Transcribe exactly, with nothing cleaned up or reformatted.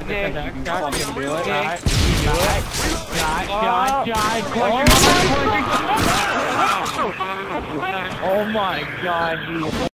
Nick, you fucking do it. Nick, Do it. Shot, Oh. shot, shot. Oh. Question mark, question mark. Oh my god, he